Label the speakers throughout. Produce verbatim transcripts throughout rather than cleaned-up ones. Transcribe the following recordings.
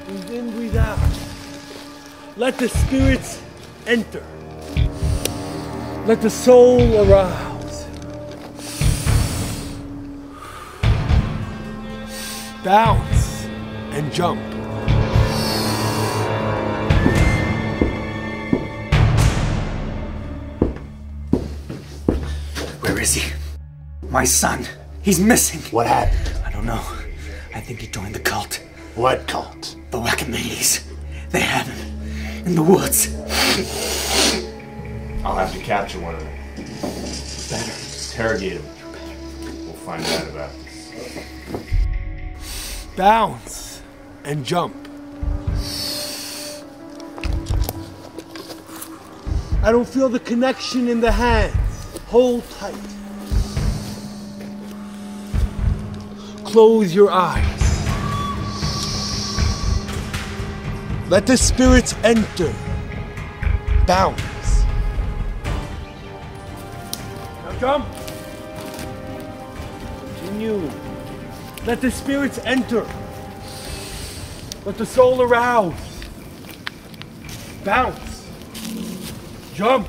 Speaker 1: Breathe in, breathe out. Let the spirits enter. Let the soul arouse. Bounce and jump.
Speaker 2: Where is he? My son. He's missing.
Speaker 3: What happened?
Speaker 2: I don't know. I think he joined the cult.
Speaker 3: What cult?
Speaker 2: The Wackamees. They have him in the woods.
Speaker 4: I'll have to capture one of them.
Speaker 2: Better.
Speaker 4: Interrogate him. We'll find out about this.
Speaker 1: Bounce and jump. I don't feel the connection in the hands. Hold tight. Close your eyes. Let the spirits enter. Bounce. Now jump. Continue. Let the spirits enter. Let the soul arouse. Bounce. Jump.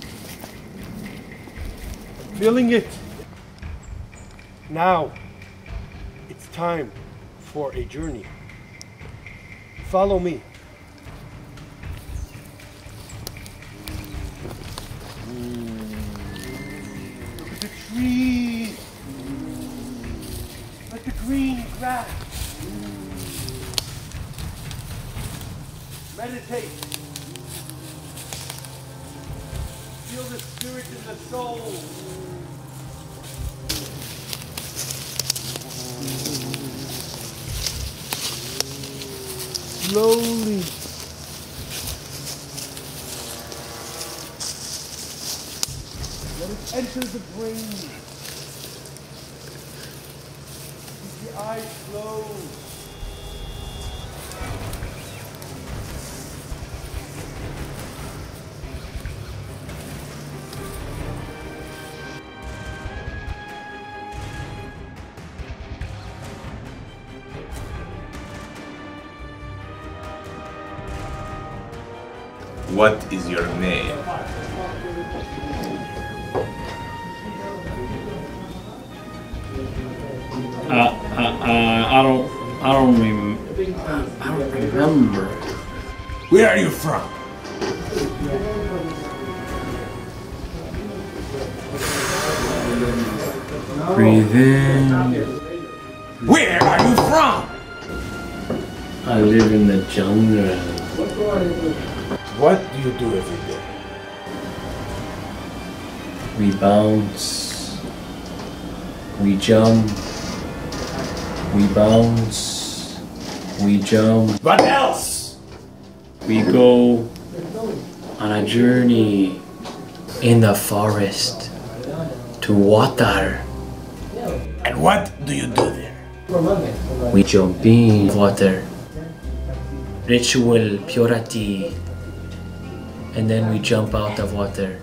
Speaker 1: Feeling it. Now, it's time for a journey. Follow me. Look at the trees. Like the green grass. Meditate. Feel the spirit in the soul. Slowly. Let it enter the brain. Keep your eyes closed.
Speaker 4: What is your name?
Speaker 5: Uh, uh, uh, I don't, I don't rem I don't remember.
Speaker 4: Where are you from?
Speaker 5: Breathe in.
Speaker 4: Where are you from?
Speaker 5: I live in the jungle.
Speaker 4: What do you do every day?
Speaker 5: We bounce. We jump. We bounce. We jump.
Speaker 4: What else?
Speaker 5: We go on a journey in the forest to water.
Speaker 4: And what do you do there?
Speaker 5: We jump in water. Ritual purity. And then we jump out of water.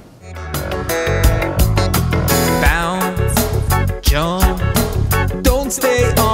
Speaker 6: Bounce, jump, don't stay on.